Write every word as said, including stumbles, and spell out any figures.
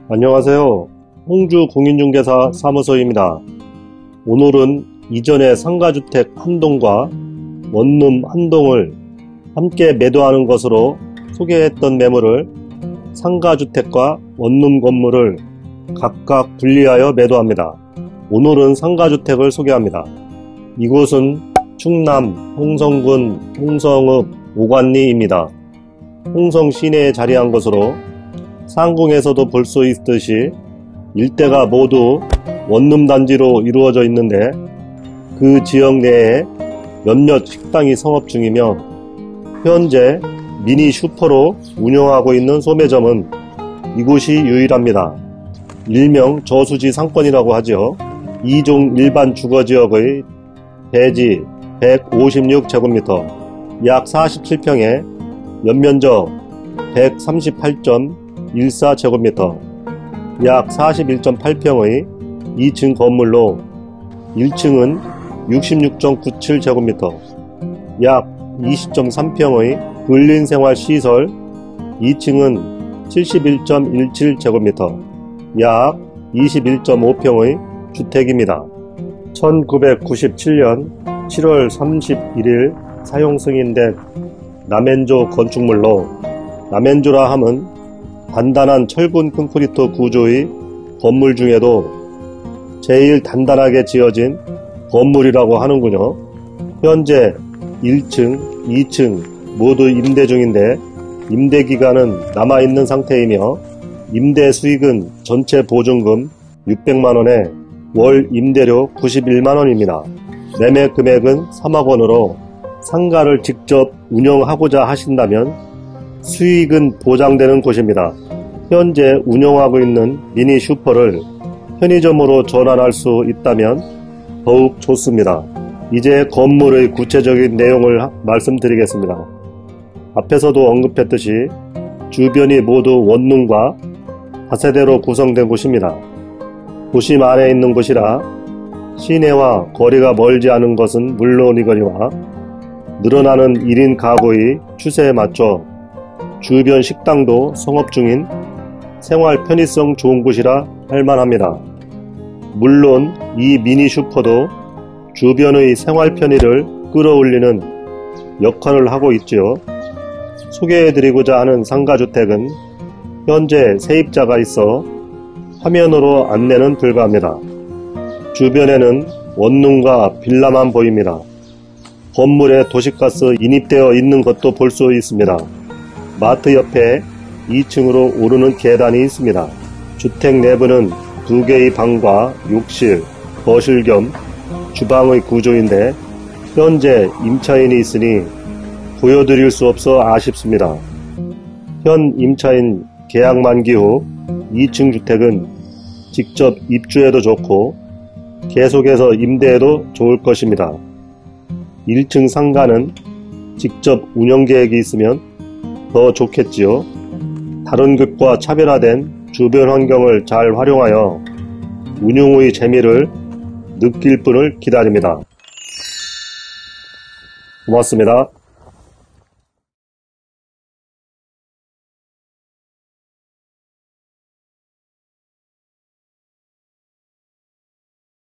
안녕하세요. 홍주 공인중개사 사무소입니다. 오늘은 이전에 상가주택 한 동과 원룸 한 동을 함께 매도하는 것으로 소개했던 매물을 상가주택과 원룸 건물을 각각 분리하여 매도합니다. 오늘은 상가주택을 소개합니다. 이곳은 충남 홍성군 홍성읍 오관리입니다. 홍성 시내에 자리한 것으로 상공에서도 볼 수 있듯이 일대가 모두 원룸 단지로 이루어져 있는데 그 지역 내에 몇몇 식당이 성업 중이며 현재 미니 슈퍼로 운영하고 있는 소매점은 이곳이 유일합니다. 일명 저수지 상권이라고 하죠. 이종 일반 주거지역의 대지 백오십육 제곱미터, 약 사십칠 평에 연면적 백삼십팔 점 일사 제곱미터, 약 사십일 점 팔 평의 이 층 건물로 일 층은 육십육 점 구칠 제곱미터, 약 이십 점 삼 평의 근린생활시설, 이 층은 칠십일 점 일칠 제곱미터, 약 이십일 점 오 평의 주택입니다. 천구백구십칠 년 칠월 삼십일일 사용 승인된 남앤조 건축물로, 남앤조라 함은 단단한 철분 콘크리트 구조의 건물 중에도 제일 단단하게 지어진 건물이라고 하는군요. 현재 일 층, 이 층 모두 임대 중인데 임대기간은 남아있는 상태이며 임대 수익은 전체 보증금 육백만 원에 월 임대료 구십일만 원입니다. 매매 금액은 삼억 원으로 상가를 직접 운영하고자 하신다면 수익은 보장되는 곳입니다. 현재 운영하고 있는 미니 슈퍼를 편의점으로 전환할 수 있다면 더욱 좋습니다. 이제 건물의 구체적인 내용을 말씀드리겠습니다. 앞에서도 언급했듯이 주변이 모두 원룸과 다세대로 구성된 곳입니다. 도심 안에 있는 곳이라 시내와 거리가 멀지 않은 것은 물론이거니와 늘어나는 일 인 가구의 추세에 맞춰 주변 식당도 성업 중인 생활 편의성 좋은 곳이라 할만합니다. 물론 이 미니 슈퍼도 주변의 생활 편의를 끌어올리는 역할을 하고 있지요. 소개해드리고자 하는 상가주택은 현재 세입자가 있어 화면으로 안내는 불가합니다. 주변에는 원룸과 빌라만 보입니다. 건물에 도시가스 인입되어 있는 것도 볼 수 있습니다. 마트 옆에 이 층으로 오르는 계단이 있습니다. 주택 내부는 두 개의 방과 욕실, 거실 겸 주방의 구조인데 현재 임차인이 있으니 보여드릴 수 없어 아쉽습니다. 현 임차인 계약 만기 후 이 층 주택은 직접 입주해도 좋고 계속해서 임대해도 좋을 것입니다. 일 층 상가는 직접 운영 계획이 있으면 더 좋겠지요. 다른 곳과 차별화된 주변 환경을 잘 활용하여 운영 후의 재미를 느낄 분을 기다립니다. 고맙습니다.